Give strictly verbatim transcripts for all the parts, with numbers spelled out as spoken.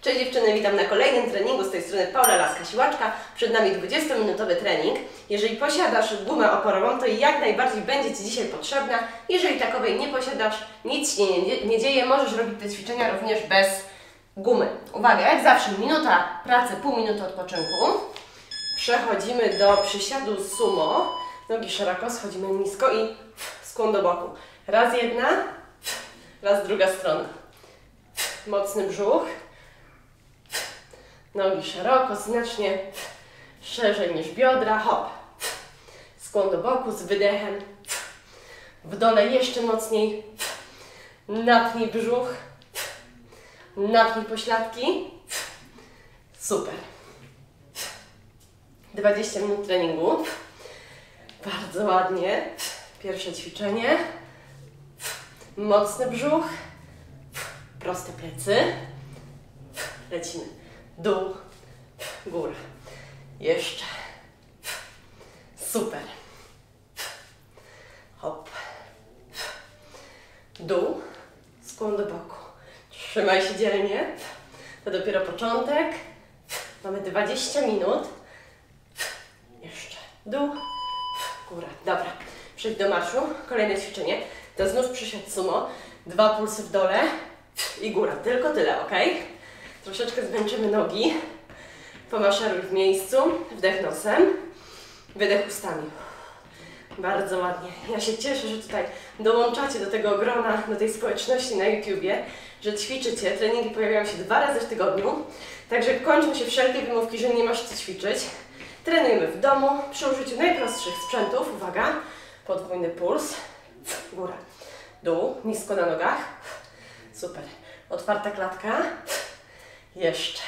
Cześć dziewczyny, witam na kolejnym treningu. Z tej strony Paula Laska, siłaczka. Przed nami dwudziestominutowy trening. Jeżeli posiadasz gumę oporową, to jak najbardziej będzie Ci dzisiaj potrzebna. Jeżeli takowej nie posiadasz, nic się nie, nie dzieje, możesz robić te ćwiczenia również bez gumy. Uwaga, jak zawsze minuta pracy, pół minuty odpoczynku. Przechodzimy do przysiadu sumo. Nogi szeroko, schodzimy nisko i skłon do boku. Raz jedna, raz druga strona. Mocny brzuch. Nogi szeroko, znacznie szerzej niż biodra. Hop. Skłon do boku z wydechem. W dole jeszcze mocniej. Napnij brzuch. Napnij pośladki. Super. dwadzieścia minut treningu. Bardzo ładnie. Pierwsze ćwiczenie. Mocny brzuch. Proste plecy. Lecimy. Dół. Góra. Jeszcze. Super. Hop. Dół. Skłon do boku. Trzymaj się dzielnie. To dopiero początek. Mamy dwadzieścia minut. Jeszcze. Dół. Góra. Dobra. Przejdź do marszu. Kolejne ćwiczenie. To znów przysiad sumo. Dwa pulsy w dole i góra. Tylko tyle, ok? Troszeczkę zmęczymy nogi. Pomaszeruj w miejscu. Wdech nosem. Wydech ustami. Bardzo ładnie. Ja się cieszę, że tutaj dołączacie do tego grona, do tej społeczności na YouTubie, że ćwiczycie. Treningi pojawiają się dwa razy w tygodniu. Także kończą się wszelkie wymówki, że nie masz co ćwiczyć. Trenujemy w domu przy użyciu najprostszych sprzętów. Uwaga. Podwójny puls. Góra. Dół. Nisko na nogach. Super. Otwarta klatka. Jeszcze.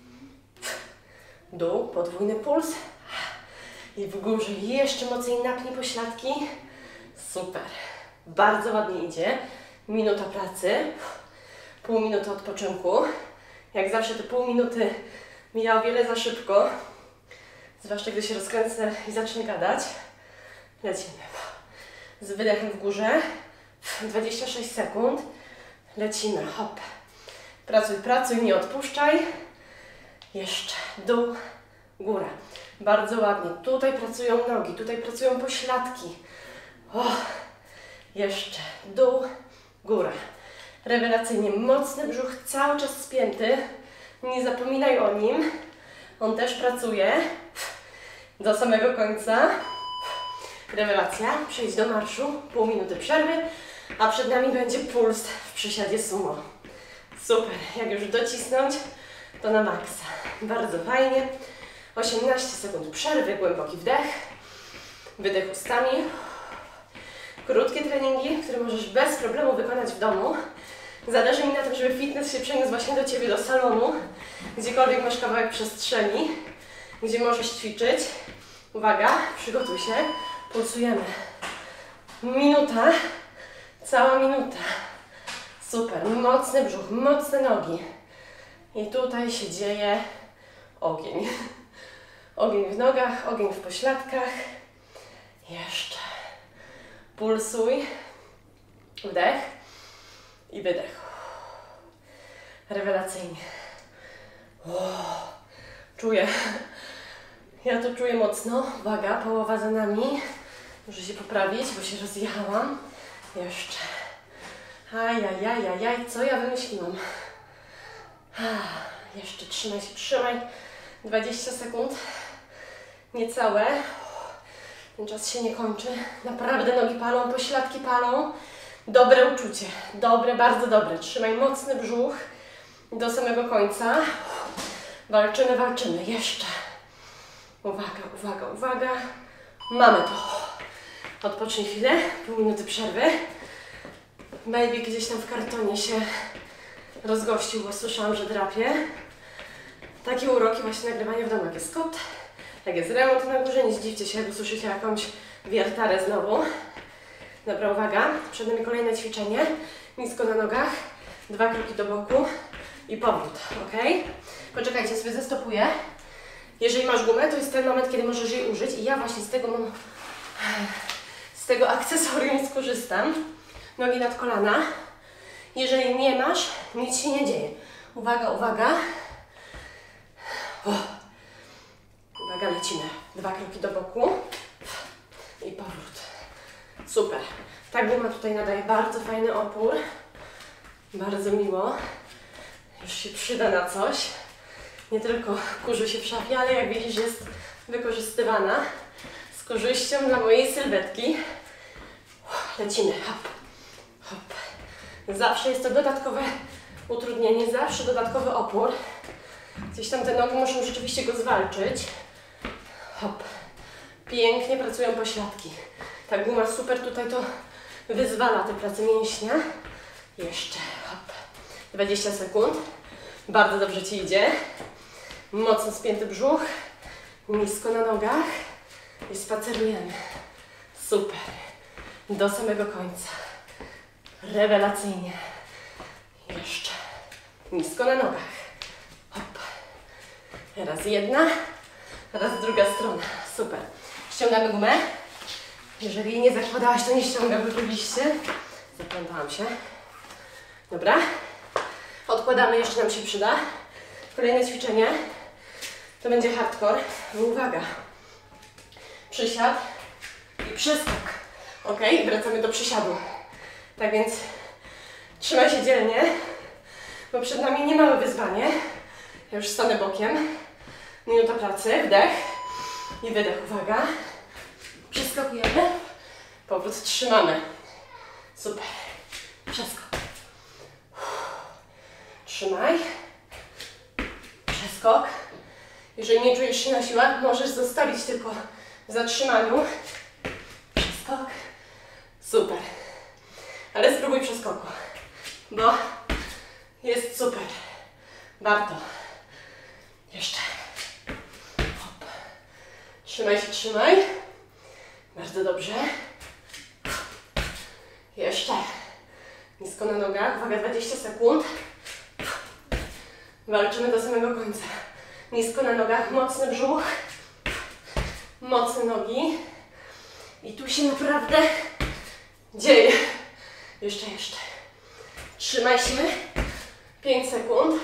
Dół. Podwójny puls. I w górze jeszcze mocniej napnij pośladki. Super. Bardzo ładnie idzie. Minuta pracy. Pół minuty odpoczynku. Jak zawsze te pół minuty mija o wiele za szybko. Zwłaszcza gdy się rozkręcę i zacznę gadać. Lecimy. Z wydechem w górze. dwadzieścia sześć sekund. Lecimy. Hop. Pracuj, pracuj, nie odpuszczaj. Jeszcze. Dół. Góra. Bardzo ładnie. Tutaj pracują nogi, tutaj pracują pośladki. O. Jeszcze. Dół. Góra. Rewelacyjnie. Mocny brzuch cały czas spięty. Nie zapominaj o nim. On też pracuje. Do samego końca. Rewelacja. Przejdź do marszu. Pół minuty przerwy. A przed nami będzie puls w przysiadzie sumo. Super. Jak już docisnąć, to na maksa. Bardzo fajnie. osiemnaście sekund przerwy. Głęboki wdech. Wydech ustami. Krótkie treningi, które możesz bez problemu wykonać w domu. Zależy mi na tym, żeby fitness się przeniósł właśnie do Ciebie, do salonu. Gdziekolwiek masz kawałek przestrzeni, gdzie możesz ćwiczyć. Uwaga, przygotuj się. Pulsujemy. Minuta. Cała minuta. Super. Mocny brzuch, mocne nogi. I tutaj się dzieje ogień. Ogień w nogach, ogień w pośladkach. Jeszcze. Pulsuj. Wdech i wydech. Rewelacyjnie. O, czuję. Ja to czuję mocno. Uwaga, połowa za nami. Muszę się poprawić, bo się rozjechałam. Jeszcze. Ajajajajaj, co ja wymyśliłam? Jeszcze trzymaj się, trzymaj. dwadzieścia sekund. Niecałe. Ten czas się nie kończy. Naprawdę nogi palą, pośladki palą. Dobre uczucie. Dobre, bardzo dobre. Trzymaj mocny brzuch do samego końca. Walczymy, walczymy. Jeszcze. Uwaga, uwaga, uwaga. Mamy to. Odpocznij chwilę. Pół minuty przerwy. Baby gdzieś tam w kartonie się rozgościł, bo słyszałam, że drapie. Takie uroki właśnie nagrywania w domu. Jak jest kot, jak jest remont na górze, nie zdziwcie się, jak usłyszycie jakąś wiertarę znowu. Dobra, uwaga. Przed nami kolejne ćwiczenie. Nisko na nogach. Dwa kroki do boku i powrót. Ok? Poczekajcie, sobie zestopuję. Jeżeli masz gumę, to jest ten moment, kiedy możesz jej użyć i ja właśnie z tego, z tego akcesorium skorzystam. Nogi nad kolana. Jeżeli nie masz, nic się nie dzieje. Uwaga, uwaga. Uwaga, lecimy. Dwa kroki do boku i powrót. Super. Ta guma tutaj nadaje bardzo fajny opór. Bardzo miło. Już się przyda na coś. Nie tylko kurzy się w szafie, ale jak widzisz jest wykorzystywana z korzyścią dla mojej sylwetki. Lecimy. Hop, hop. Zawsze jest to dodatkowe utrudnienie, zawsze dodatkowy opór. Gdzieś tam te nogi muszą rzeczywiście go zwalczyć. Hop. Pięknie pracują pośladki. Ta guma super tutaj to wyzwala tę pracę mięśnia. Jeszcze. Hop. dwadzieścia sekund. Bardzo dobrze Ci idzie. Mocno spięty brzuch. Nisko na nogach. I spacerujemy. Super. Do samego końca. Rewelacyjnie. Jeszcze. Nisko na nogach. Hop. Raz jedna. Raz druga strona. Super. Ściągamy gumę. Jeżeli jej nie zakładałaś, to nie ściągam oczywiście. Zaplątałam się. Dobra. Odkładamy, jeszcze nam się przyda. Kolejne ćwiczenie to będzie hardcore. Uwaga. Przysiad i przeskok. Ok? Wracamy do przysiadu. Tak więc trzymaj się dzielnie, bo przed nami niemałe wyzwanie. Ja już stanę bokiem. Minuta pracy. Wdech i wydech. Uwaga. Przeskakujemy. Powrót trzymamy. Super. Przeskok. Trzymaj. Przeskok. Jeżeli nie czujesz się na siłach, możesz zostawić tylko w zatrzymaniu. Przeskok. Super. Ale spróbuj przeskoku, bo jest super. Warto. Jeszcze. Hop. Trzymaj się, trzymaj. Bardzo dobrze. Jeszcze. Nisko na nogach. Uwaga, dwadzieścia sekund. Walczymy do samego końca. Nisko na nogach, mocny brzuch. Mocne nogi. I tu się naprawdę dzieje. Jeszcze, jeszcze. Trzymaj się. pięć sekund.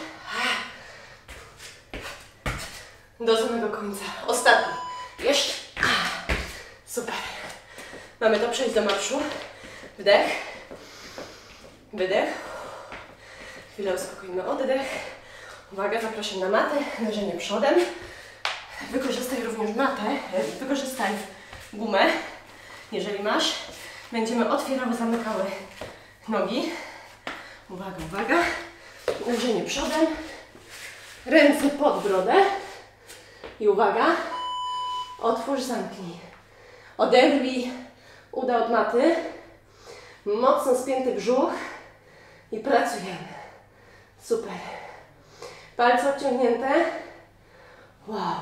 Do samego końca. Ostatni. Jeszcze. Super. Mamy to przejść do marszu. Wdech. Wydech. Chwilę uspokójmy oddech. Uwaga, zapraszam na matę. Leżenie przodem. Wykorzystaj również matę. Wykorzystaj gumę. Jeżeli masz, będziemy otwierały, zamykały nogi. Uwaga, uwaga. Leżenie przodem. Ręce pod brodę. I uwaga. Otwórz, zamknij. Oderwij uda od maty. Mocno spięty brzuch. I pracujemy. Super. Palce odciągnięte. Wow.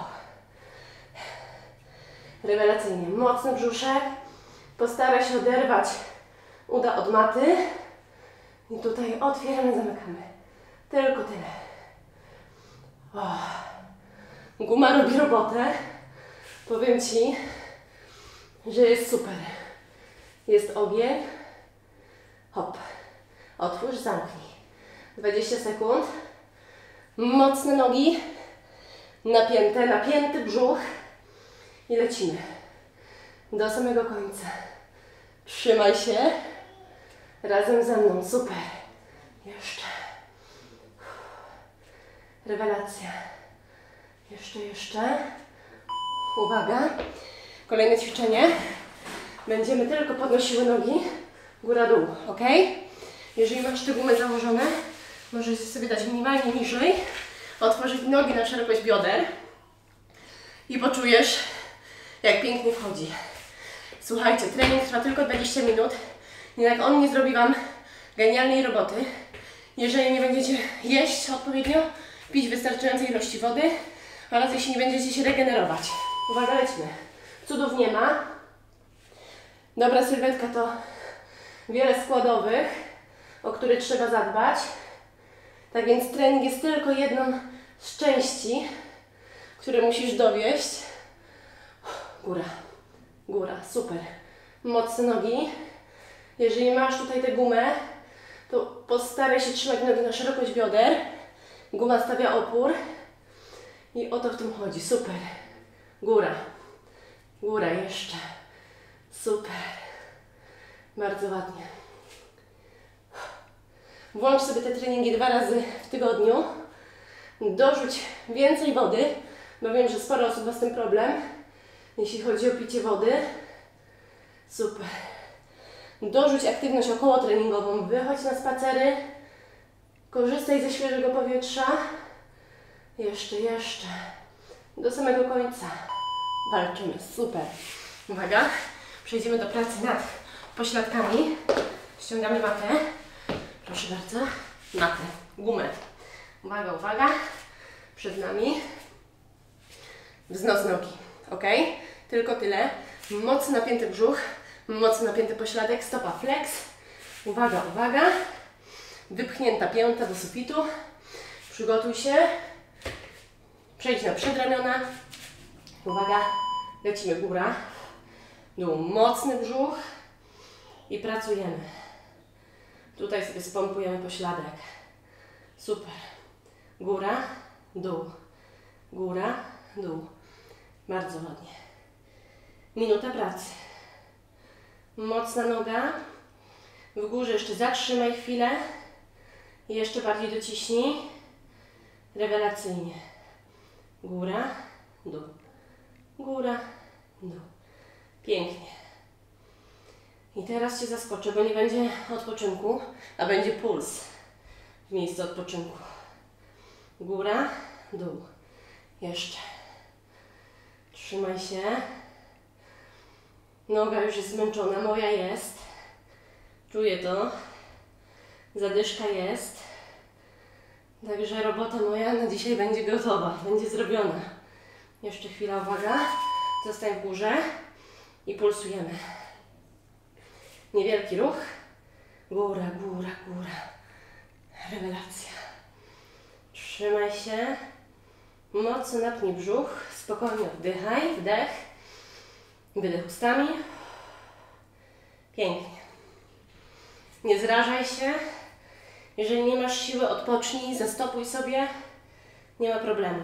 Rewelacyjnie. Mocny brzuszek. Postaraj się oderwać uda od maty. I tutaj otwieramy, zamykamy. Tylko tyle. Oh. Guma robi robotę. Powiem Ci, że jest super. Jest ogień. Hop. Otwórz, zamknij. dwadzieścia sekund. Mocne nogi. Napięte, napięty brzuch. I lecimy. Do samego końca. Trzymaj się. Razem ze mną. Super. Jeszcze. Rewelacja. Jeszcze, jeszcze. Uwaga. Kolejne ćwiczenie. Będziemy tylko podnosiły nogi. Góra-dół. Ok? Jeżeli masz te gumy założone, możesz sobie dać minimalnie niżej. Otworzyć nogi na szerokość bioder. I poczujesz, jak pięknie wchodzi. Słuchajcie, trening trwa tylko dwadzieścia minut. Jednak on nie zrobi Wam genialnej roboty, jeżeli nie będziecie jeść odpowiednio, pić wystarczającej ilości wody oraz jeśli nie będziecie się regenerować. Uwaga, lecimy. Cudów nie ma. Dobra sylwetka to wiele składowych, o które trzeba zadbać. Tak więc trening jest tylko jedną z części, które musisz dowieść. Góra, góra, super. Mocne nogi. Jeżeli masz tutaj tę gumę, to postaraj się trzymać nogi na szerokość bioder. Guma stawia opór. I o to w tym chodzi. Super. Góra. Góra jeszcze. Super. Bardzo ładnie. Włącz sobie te treningi dwa razy w tygodniu. Dorzuć więcej wody, bo wiem, że sporo osób ma z tym problem, jeśli chodzi o picie wody. Super. Dorzuć aktywność okołotreningową. Wychodź na spacery. Korzystaj ze świeżego powietrza. Jeszcze, jeszcze. Do samego końca. Walczymy. Super. Uwaga. Przejdziemy do pracy nad pośladkami. Ściągamy matę. Proszę bardzo. Matę. Gumę. Uwaga, uwaga. Przed nami. Wznos nogi. Ok? Tylko tyle. Mocno napięty brzuch. Mocno napięty pośladek. Stopa flex. Uwaga, uwaga. Wypchnięta pięta do sufitu. Przygotuj się. Przejdź na przedramiona. Uwaga. Lecimy góra. Dół. Mocny brzuch. I pracujemy. Tutaj sobie spompujemy pośladek. Super. Góra, dół. Góra, dół. Bardzo ładnie. Minuta pracy. Mocna noga. W górze jeszcze zatrzymaj chwilę. I jeszcze bardziej dociśnij. Rewelacyjnie. Góra, dół. Góra, dół. Pięknie. I teraz Cię zaskoczę, bo nie będzie odpoczynku, a będzie puls w miejscu odpoczynku. Góra, dół. Jeszcze. Trzymaj się. Noga już jest zmęczona, moja jest. Czuję to. Zadyszka jest. Także robota moja na dzisiaj będzie gotowa, będzie zrobiona. Jeszcze chwila, uwaga. Zostań w górze i pulsujemy. Niewielki ruch. Góra, góra, góra. Rewelacja. Trzymaj się. Mocno napnij brzuch. Spokojnie oddychaj. Wdech. Wydech ustami. Pięknie. Nie zrażaj się. Jeżeli nie masz siły, odpocznij. Zastopuj sobie. Nie ma problemu.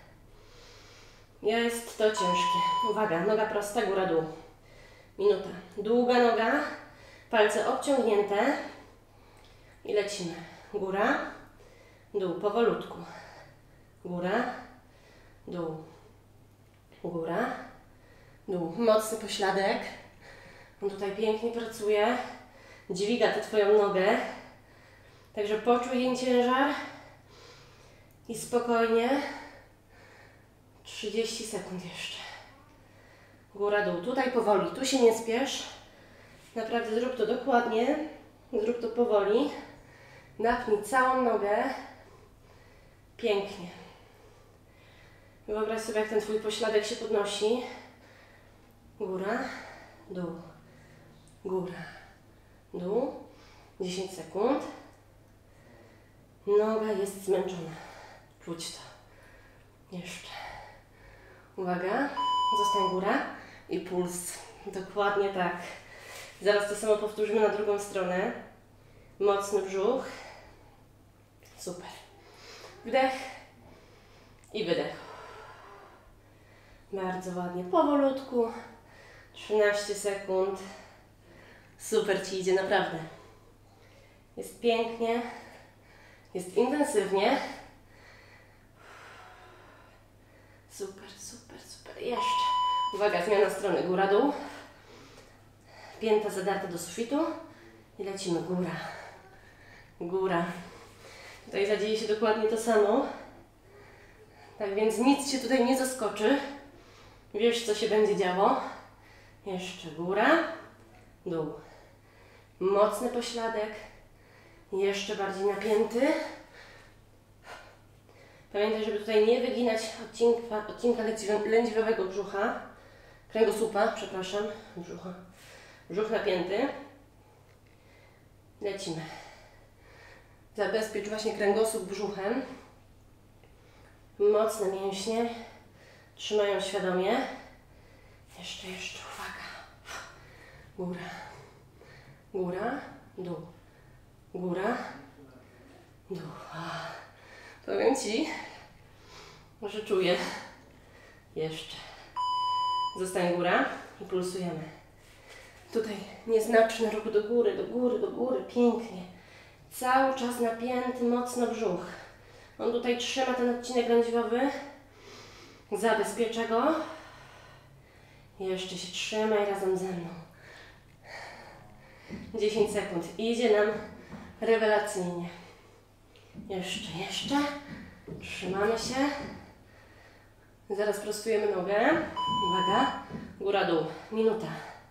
Jest to ciężkie. Uwaga. Noga prosta, góra, dół. Minuta. Długa noga. Palce obciągnięte. I lecimy. Góra, dół, powolutku. Góra, dół. Góra, dół. Mocny pośladek. On tutaj pięknie pracuje. Dźwiga tę Twoją nogę. Także poczuj jej ciężar. I spokojnie. trzydzieści sekund jeszcze. Góra, dół. Tutaj powoli. Tu się nie spiesz. Naprawdę zrób to dokładnie. Zrób to powoli. Napnij całą nogę. Pięknie. Wyobraź sobie, jak ten Twój pośladek się podnosi. Góra, dół. Góra, dół. dziesięć sekund. Noga jest zmęczona. Czuć to. Jeszcze. Uwaga. Zostań góra. I puls. Dokładnie tak. Zaraz to samo powtórzymy na drugą stronę. Mocny brzuch. Super. Wdech i wydech. Bardzo ładnie. Powolutku. trzynaście sekund. Super Ci idzie, naprawdę. Jest pięknie. Jest intensywnie. Super, super, super. Jeszcze. Uwaga, zmiana strony. Góra, dół. Pięta zadarta do sufitu. I lecimy. Góra. Góra. Tutaj zadzieje się dokładnie to samo. Tak więc nic Cię tutaj nie zaskoczy. Wiesz, co się będzie działo. Jeszcze góra, dół. Mocny pośladek. Jeszcze bardziej napięty. Pamiętaj, żeby tutaj nie wyginać odcinka, odcinka lędźwiowego brzucha. Kręgosłupa, przepraszam. Brzucha. Brzuch napięty. Lecimy. Zabezpiecz właśnie kręgosłup brzuchem. Mocne mięśnie trzymają świadomie. Jeszcze, jeszcze, uwaga. Góra, góra, dół. Góra, dół. Powiem Ci, Może czuję. Jeszcze. Zostań góra i pulsujemy. Tutaj nieznaczny ruch do góry, do góry, do góry. Pięknie. Cały czas napięty mocno brzuch. On tutaj trzyma ten odcinek lędźwiowy. Zabezpiecza go. Jeszcze się trzymaj razem ze mną. dziesięć sekund. Idzie nam rewelacyjnie. Jeszcze, jeszcze. Trzymamy się. Zaraz prostujemy nogę. Uwaga. Góra, dół. Minuta.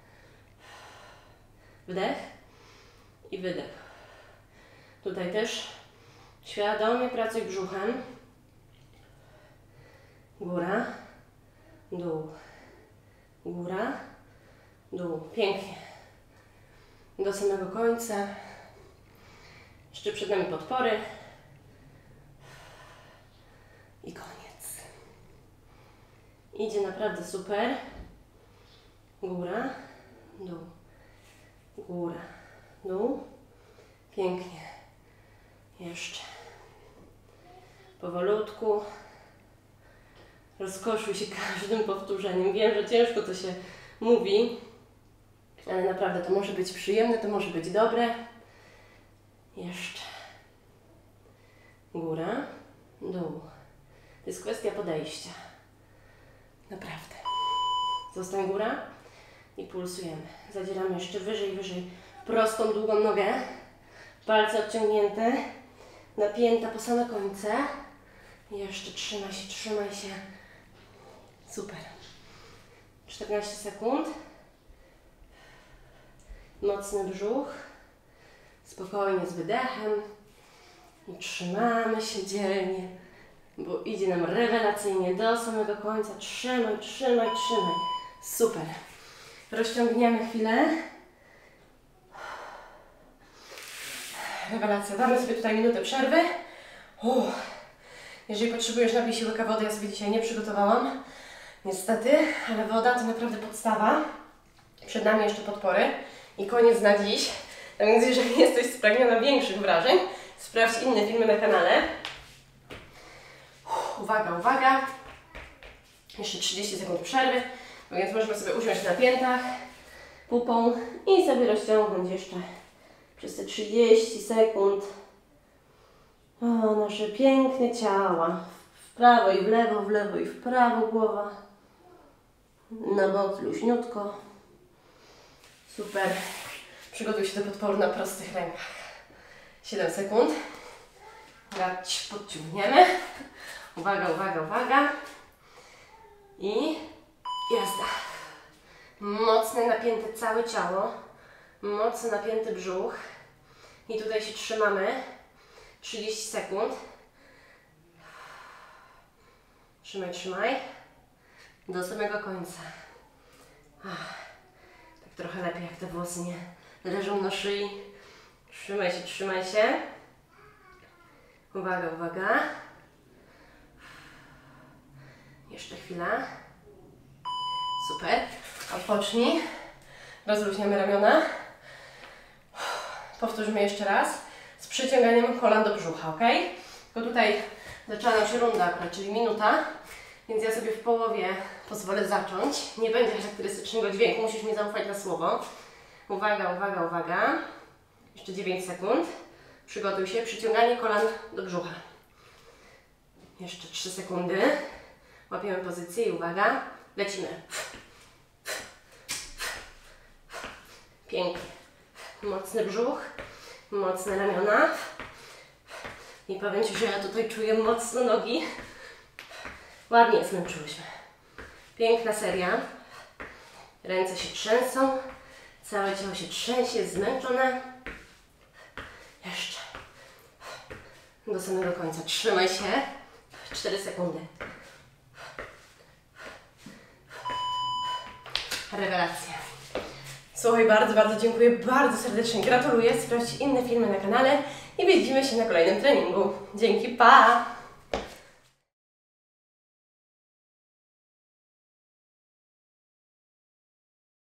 Wdech i wydech. Tutaj też świadomie pracuj brzuchem. Góra, dół. Góra, dół. Pięknie. Do samego końca. Jeszcze przed nami podpory. I koniec. Idzie naprawdę super. Góra, dół. Góra, dół. Pięknie. Jeszcze. Powolutku. Rozkoszuj się każdym powtórzeniem. Wiem, że ciężko to się mówi, ale naprawdę to może być przyjemne, to może być dobre. Jeszcze. Góra, dół. To jest kwestia podejścia. Naprawdę. Zostań góra i pulsujemy. Zadzieramy jeszcze wyżej, wyżej. Prostą, długą nogę. Palce odciągnięte. Napięta po same końce. Jeszcze trzymaj się, trzymaj się. Super. czternaście sekund. Mocny brzuch. Spokojnie z wydechem. I trzymamy się dzielnie, bo idzie nam rewelacyjnie do samego końca. Trzymaj, trzymaj, trzymaj. Super. Rozciągniemy chwilę. Rewelacja. Damy sobie tutaj minutę przerwy. Uff. Jeżeli potrzebujesz, napij się łyka wody. Ja sobie dzisiaj nie przygotowałam. Niestety, ale woda to naprawdę podstawa. Przed nami jeszcze podpory. I koniec na dziś. Tak więc jeżeli jesteś spragniona większych wrażeń, sprawdź inne filmy na kanale. Uff, uwaga, uwaga. Jeszcze trzydzieści sekund przerwy. Więc możemy sobie usiąść na piętach, pupą i sobie rozciągnąć jeszcze przez te trzydzieści sekund o, nasze piękne ciała. W prawo i w lewo, w lewo i w prawo głowa. Na bok luźniutko. Super. Przygotuj się do podporu na prostych rękach. siedem sekund. Grać podciągniemy. Uwaga, uwaga, uwaga. I jazda. Mocne napięte całe ciało. Mocno napięty brzuch. I tutaj się trzymamy. trzydzieści sekund. Trzymaj, trzymaj. Do samego końca. Ach, tak trochę lepiej, jak te włosy nie leżą na szyi. Trzymaj się, trzymaj się. Uwaga, uwaga. Jeszcze chwila. Super. Odpocznij. Rozluźniamy ramiona. Powtórzmy jeszcze raz. Z przyciąganiem kolan do brzucha, ok? Tylko tutaj zaczyna nam się runda akurat, czyli minuta. Więc ja sobie w połowie pozwolę zacząć. Nie będzie charakterystycznego dźwięku, musisz mi zaufać na słowo. Uwaga, uwaga, uwaga. Jeszcze dziewięć sekund. Przygotuj się. Przyciąganie kolan do brzucha. Jeszcze trzy sekundy. Łapiemy pozycję i uwaga. Lecimy. Pięknie. Mocny brzuch. Mocne ramiona. I powiem Ci, że ja tutaj czuję mocno nogi. Ładnie zmęczyłyśmy. Piękna seria. Ręce się trzęsą. Całe ciało się trzęsie, jest zmęczone. Jeszcze. Do samego końca. Trzymaj się. cztery sekundy. Rewelacja. Słuchaj, bardzo, bardzo dziękuję. Bardzo serdecznie gratuluję. Sprawdź inne filmy na kanale i widzimy się na kolejnym treningu. Dzięki, pa!